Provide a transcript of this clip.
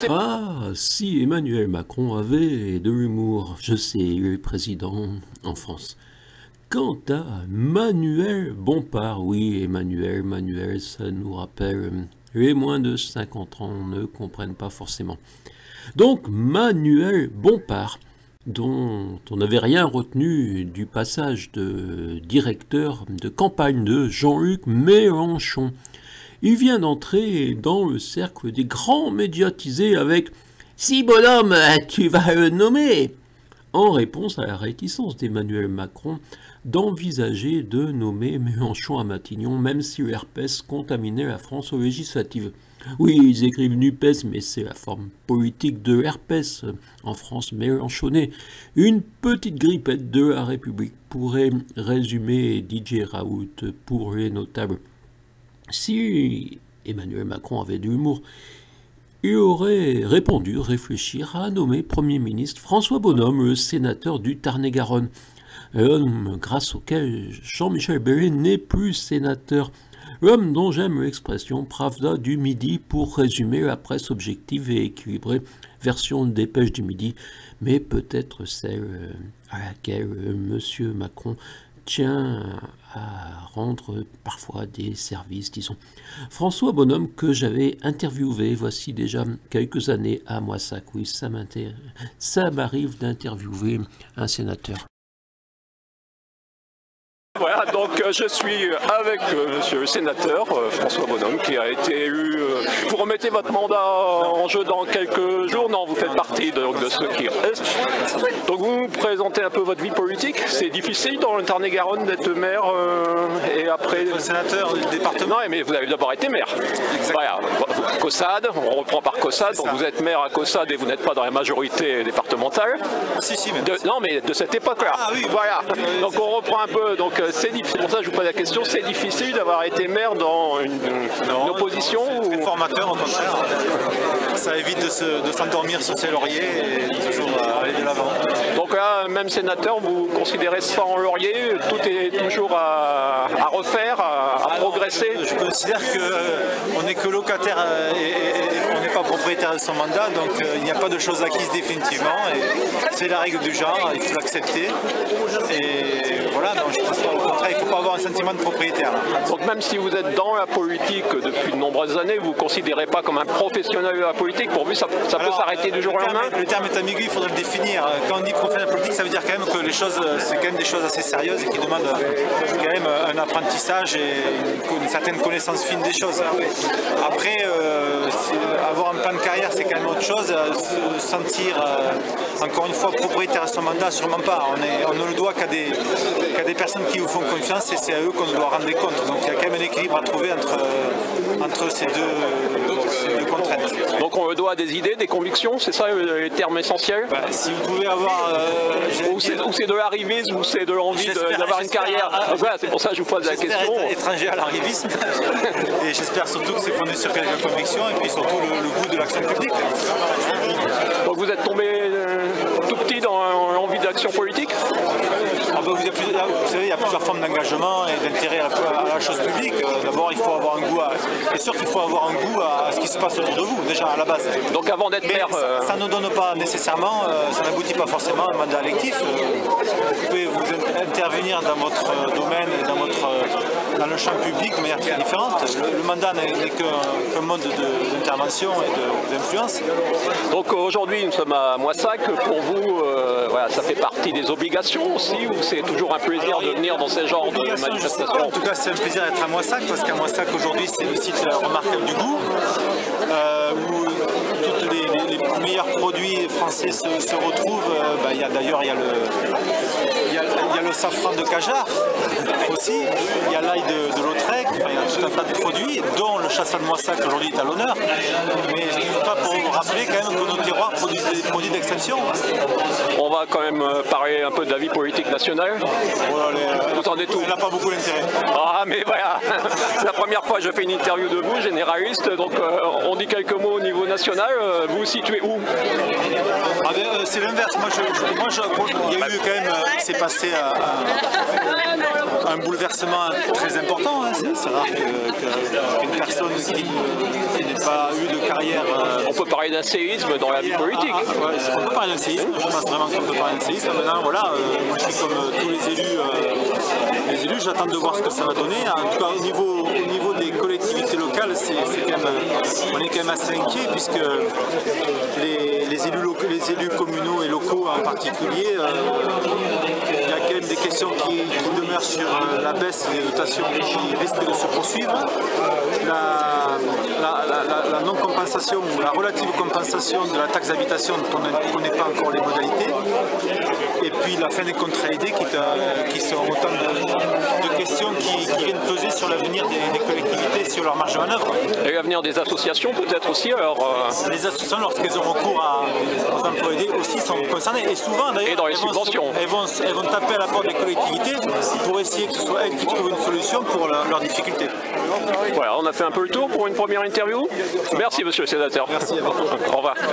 Ah, si Emmanuel Macron avait de l'humour, je sais, il est président en France. Quant à Manuel Bompard, oui, Manuel, ça nous rappelle, les moins de 50 ans ne comprennent pas forcément. Donc, Manuel Bompard, dont on n'avait rien retenu du passage de directeur de campagne de Jean-Luc Mélenchon. Il vient d'entrer dans le cercle des grands médiatisés avec « Si bonhomme, tu vas le nommer !» en réponse à la réticence d'Emmanuel Macron d'envisager de nommer Mélenchon à Matignon, même si le RPS contaminait la France aux législatives. Oui, ils écrivent NUPES, mais c'est la forme politique de l'RPS en France mélenchonnais. Une petite grippette de la République pourrait résumer DJ Raoult pour les notables. Si Emmanuel Macron avait de l'humour, il aurait répondu réfléchir à nommer Premier ministre François Bonhomme, le sénateur du Tarn-et-Garonne, l'homme grâce auquel Jean-Michel Bellay n'est plus sénateur, l'homme dont j'aime l'expression Pravda du Midi pour résumer la presse objective et équilibrée, version dépêche du Midi, mais peut-être celle à laquelle M. Macron tient à rendre parfois des services, disons. François Bonhomme, que j'avais interviewé voici déjà quelques années à Moissac. Oui, ça m'arrive d'interviewer un sénateur. Voilà, donc je suis avec monsieur le sénateur François Bonhomme qui a été élu. Vous remettez votre mandat en jeu dans quelques jours? Non, vous faites partie de ceux qui restent. Donc vous présentez un peu votre vie politique. C'est difficile dans le Tarn-et-Garonne d'être maire et après... Sénateur du département. Non, mais vous avez d'abord été maire. Voilà, Caussade, on reprend par Caussade, donc vous êtes maire à Caussade et vous n'êtes pas dans la majorité départementale. Si, mais... Non, mais de cette époque-là. Ah oui, voilà. Donc on reprend un peu, donc c'est difficile, pour ça que je vous pose la question, c'est difficile d'avoir été maire dans une opposition c'est très formateur au contraire. Ça évite de s'endormir sur ses lauriers et toujours aller de l'avant. Donc là, même sénateur, vous considérez ça en laurier, tout est toujours à refaire, à progresser? Je considère qu'on n'est que locataire et on n'est pas propriétaire de son mandat, donc il n'y a pas de choses acquises définitivement. C'est la règle du genre, il faut l'accepter. Et voilà, donc je pense pas, au contraire, il ne faut pas avoir un sentiment de propriétaire. Donc même si vous êtes dans la politique depuis de nombreuses années, vous ne vous considérez pas comme un professionnel de la politique? Pour vous, ça peut s'arrêêter du jour au lendemain? Le terme est ambigu, il faudrait le définir. Quand on dit professionnel politique, ça veut dire quand même que les choses, c'est quand même des choses assez sérieuses et qui demandent quand même un apprentissage et une certaine connaissance fine des choses. Après, avoir un plan de carrière, c'est quand même autre chose. Se sentir, encore une fois, propriétaire de son mandat, sûrement pas. On ne le doit qu'à des personnes qui vous font confiance et c'est à eux qu'on doit rendre des comptes. Donc il y a quand même un équilibre à trouver entre ces deux contraintes. Donc on le doit à des idées, des convictions, c'est ça les termes essentiels? Si vous pouvez avoir... ou c'est de l'arrivisme, ou c'est de l'envie d'avoir une carrière. Donc voilà, c'est pour ça que je vous pose la question. Étranger à l'arrivisme. Et j'espère surtout que c'est fondé sur quelques convictions et puis surtout le goût de l'action publique. Donc vous êtes tombé tout petit dans l'envie d'action politique? Vous savez, il y a plusieurs formes d'engagement et d'intérêt à la chose publique. D'abord, il faut avoir un goût c'est sûr qu'il faut avoir un goût à ce qui se passe autour de vous, déjà à la base. Donc avant d'être maire... Ça ne donne pas nécessairement, ça n'aboutit pas forcément à un mandat électif. Vous pouvez vous intervenir dans votre domaine et dans le champ public de manière très différente. Le mandat n'est qu'un mode d'intervention et d'influence. Donc aujourd'hui, nous sommes à Moissac. Pour vous, voilà, ça fait partie des obligations aussi, ou c'est toujours un plaisir de venir dans ce genre de manifestations? En tout cas, c'est un plaisir d'être à Moissac, parce qu'à Moissac, aujourd'hui, c'est le site remarquable du goût, où tous les meilleurs produits français se retrouvent. D'ailleurs, il y a le safran de Cajar aussi, il y a l'ail de Lautrec, il y a tout un tas de produits, dont le chassagne de Moissac aujourd'hui est à l'honneur. Mais je ne dis pas pour vous rappeler quand même que nos terroirs produisent des produits d'exception. On va quand même parler un peu de la vie politique nationale. Vous en êtes où? Il n'a pas beaucoup d'intérêt. Ah mais voilà, c'est la première fois que je fais une interview de vous, généraliste, donc on dit quelques mots au niveau national. Vous vous situez où? C'est l'inverse. Il y a eu quand même, c'est passé un bouleversement très important. Hein. C'est rare qu'une personne qui n'ait pas eu de carrière. On peut parler d'un séisme dans la vie politique. On peut parler d'un séisme. Je pense vraiment qu'on peut parler d'un séisme. Maintenant, voilà, moi je suis comme tous les élus, j'attends de voir ce que ça va donner. En tout cas, au niveau des collectivités locales, on est quand même assez inquiet puisque les élus communaux et locaux en particulier, il y a quand même des questions qui demeurent sur la baisse des dotations qui risquent de se poursuivre, la non-compensation ou la relative compensation de la taxe d'habitation dont on ne connaît pas encore les modalités, et puis la fin des contrats aidés qui sont autant de questions qui viennent peser sur l'avenir des collectivités, sur leur marge de manœuvre. Et l'avenir des associations peut-être aussi alors, Les associations, lorsqu'elles ont recours aux emplois aidés aussi, sont concernées. Et souvent d'ailleurs, et dans les subventions. Elles vont taper à la porte des collectivités pour essayer que ce soit elles qui trouvent une solution pour leurs difficultés. Voilà, on a fait un peu le tour pour une première interview. Merci monsieur le sénateur. Merci à vous. Au revoir.